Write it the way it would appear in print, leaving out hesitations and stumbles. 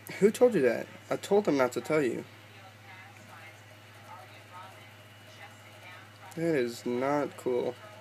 Who told you that? I told them not to tell you. That is not cool.